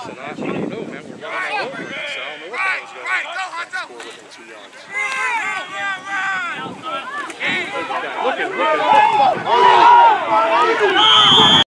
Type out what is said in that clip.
said, I don't know, man. We're running all over it. I said, I don't know what the hell's going on. Score within 2 yards. Look at him.